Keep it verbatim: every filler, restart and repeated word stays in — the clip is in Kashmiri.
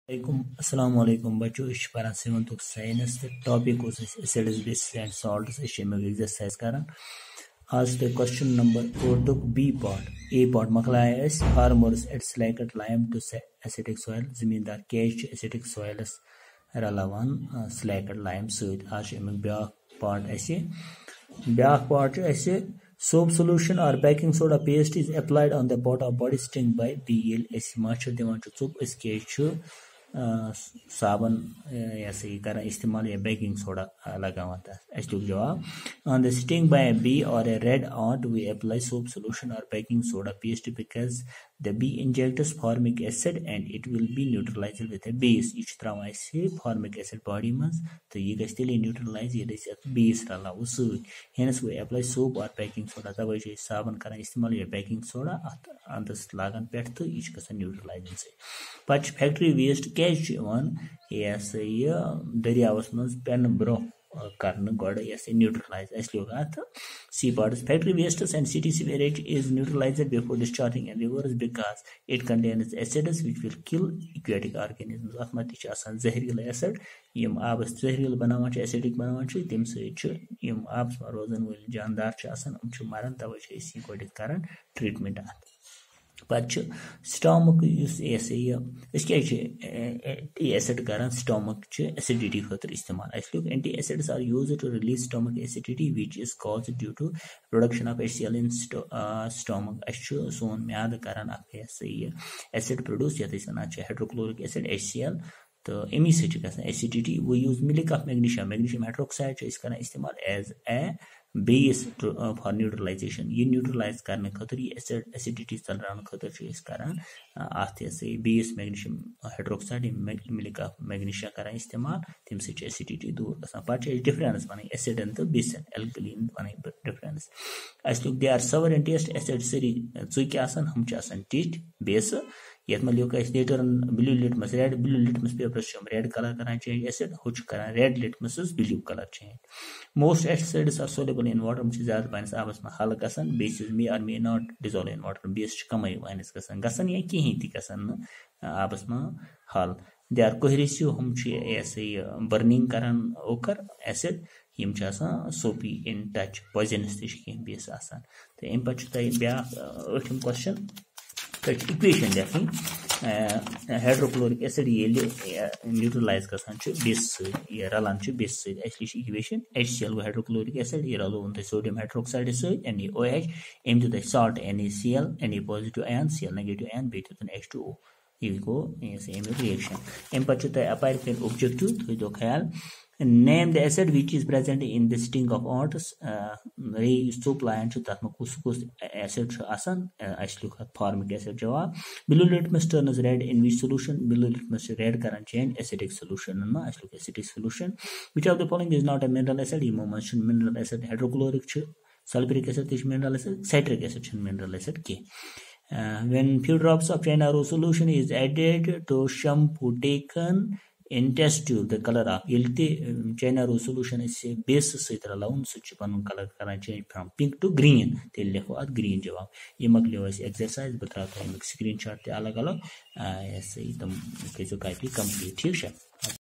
अस्सलाम वालेकुम बच्चों इस पर seventh science topic acids bases and salts exercise करान आज ते क्वेश्चन नंबर और बी पार्ट ए पार्ट मकलाय farmers at selected lime to acidic soil जमींदार कैच एसिडिक सॉइलस रलावान सिलेक्टेड लाइम सत आज ब्या पार्ट ऐसे ब्या पार्ट ऐसे soap solution or baking soda paste is applied on the pot of body sting by bee yel es machar divan chu chup es ke chu साबन ऐसे ही करा इस्तेमाल या बेकिंग सोडा लगा होता है ऐसे जवाब on the sting by a bee or a red ant we apply soap solution or baking soda paste because the bee injects formic acid and it will be neutralized with a base each trauma ऐसे formic acid body मस तो ये गश्त ले neutralize ये देश base रला उस hence we apply soap or baking soda तब ये साबन करा इस्तेमाल या baking soda अंदर लागन पेट तो each का neutralize से पच factory waste कैच ये दरियावस मज पेन ब्रो करने गोड़ ये न्यूट्रलाइज ऐसे होगा तो C parts factory wastes and city sewage is neutralised before discharging in rivers because it contains acids which will kill aquatic organisms अथ मत आसान जहरील एसिड यम आबस जहरील बनावान एसिडिक बनावान तम सम आबस में रोजन वल जानदार आसान मरन तवे ये गोड़ कर ट्रीटमेंट अत पे स्टमक एंटी एसिड कर स्टमक एसिडिटी खतर इस्तेमाल anti acids are used to relieve stomach acidity which is caused due to production of HCL in stomach सोन म्याद कर एसिड प्रोड्यूस ये हाइड्रोक्लोरिक एसिड एचसीएल तो अमी सत एसिडिटी वो use milk of magnesium magnesium hydroxide इस्तेमाल as a base for neutralisation ये न्यूट्रलाइज करने खतर ये एसिड एसिडिटी चलरान खतर करान अत ये base magnesium hydroxide milk of magnesium करान इस्तेमाल तम से एसिडिटी दूर गसान पे डिफरेंस बन एसिडन तो बेसन एल्कलीन बन डिफरेंस अस दे आर सवर इन टेस्ट एसिड सरी चुक हम टिच बेस ये लिख लीटर blue litmus red blue litmus papers red colour कर चेंज एसिड हु कर red litmus blue colour change most acids are soluble in water ज्यादा पानी आबस में हल गसान base may or may not dissolve in water base कम पानिस गसान गसान या कहें तक आबस में हल दे आर कोहरेसिव हम बर्निंग करान ओकर एसिड यम सोपी इन टच पॉइजनस तह बेस आसान तो अम पे ब्या अठम क्वेश्चन इक्वेशन लेखन हाइड्रोक्लोरिक एसिड ये न्यूट्रलाइज गसान बेस रलान बेस सत equation H C L hydrochloric acid ये रलोन तुम सोडियम हाइड्रोक्साइड सत एन ए ओ एच अम दित salt N A C L N A positive ion C L negative ion बे दितन एच टू ओ ये गो अमुक रिएक्शन अम पे अपार ऑब्जेक्टिव थो ख्याल name the acid which is present in the sting of ants रे सोप लायन तथ में कुछ कुछ एसिड आसान फार्मिक एसिड जवाब blue litmus turns red in which solution blue litmus red कर चेंज एसिडिक सॉल्यूशन में acidic solution which of the following is not a mineral acid यमो मज mineral acid hydrochloric sulphuric acid तह mineral acid citric acid mineral acid के when few drops of China rose solution is added to shampoo taken in test tube the color of yelti China rose solution is base सहित रलाउन सच पन कलर करना change from pink to green ते लिखो अत ग्रीन जवाब ये मकलियो एक्सरसाइज बता स्क्रीनशॉट ते अलग अलग ऐसे ही तुम के जो कॉपी कंप्लीट ठीक है।